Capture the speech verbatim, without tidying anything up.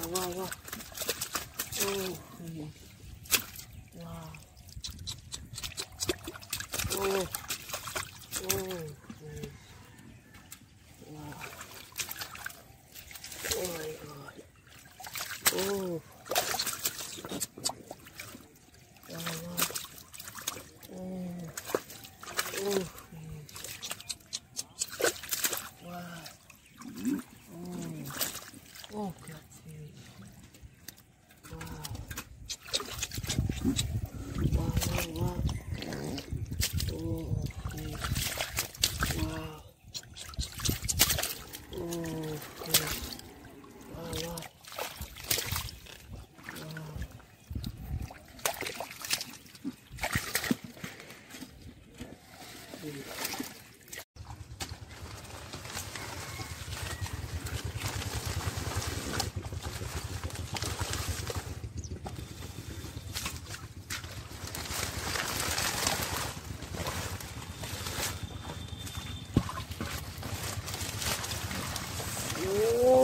wow, wow. Oh, mm. Wow. Oh, oh, mm. Wow. Oh my God. Oh. Wow, wow. Oh. Oh. Mm. Wow. Oh. Oh, catfish. Wow. Wow, wow, wow. Oh, fish. Wow. Oh, fish. Wow, wow. Wow. Oh.